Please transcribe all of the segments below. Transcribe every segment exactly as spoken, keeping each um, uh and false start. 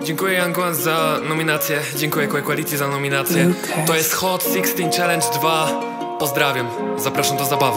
Dziękuję Young Ones za nominację. Dziękuję Quality za nominację. To jest Hot szesnaście Challenge dwa. Pozdrawiam, zapraszam do zabawy.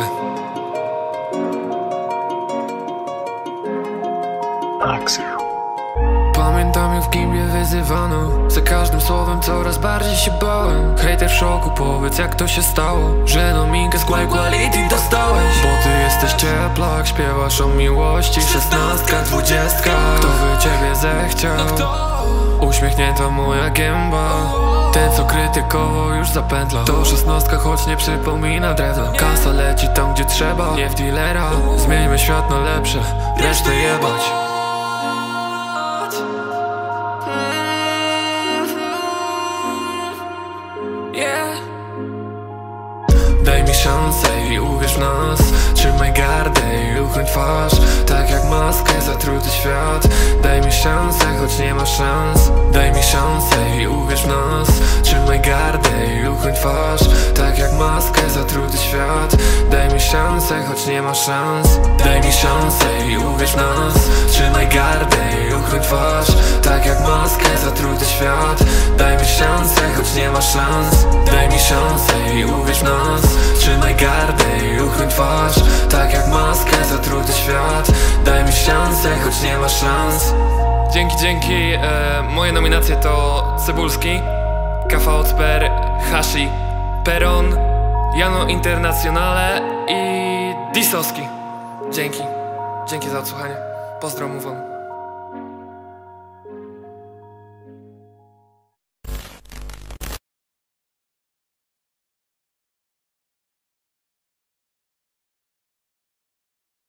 Pamiętam, jak w gimbie wyzywano. Za każdym słowem coraz bardziej się bałem. Hejter w szoku, powiedz jak to się stało, że nominkę z Quality dostałeś. Bo ty jesteś cieplak, śpiewasz o miłości. Szesnastka, dwudziestka, kto by ciebie zechciał? Uśmiechnięta moja gęba. Ten co krytykował już zapętla. To szesnastka, choć nie przypomina drewna. Kasa leci tam gdzie trzeba, nie w dealera. Zmieńmy świat na lepsze, resztę jebać. Daj mi szansę i uwierz w nas. Trzymaj gardę i uchroń twarz. Tak jak maskę, zatruty świat. Daj mi szansę, choć nie ma szans. Daj mi szansę i uwierz w nas. Trzymaj gardę i uchroń twarz. Tak jak maskę, zatruty świat. Daj mi szansę, choć nie ma szans. Daj mi szansę i uwierz w nas. Trzymaj gardę i uchroń twarz. Tak jak maskę, zatruty świat. Daj mi szansę, choć nie ma szans. Daj mi szansę i uwierz w nas. Trzymaj gardę i uchroń twarz. Tak jak maskę, zatruty świat. Daj mi szansę, choć nie ma szans. Dzięki, dzięki. E, moje nominacje to Cebulski, K V Odsper, Hashi, Peron, Jano Internazionale i Disowski. Dzięki. Dzięki za odsłuchanie. Pozdro, move on.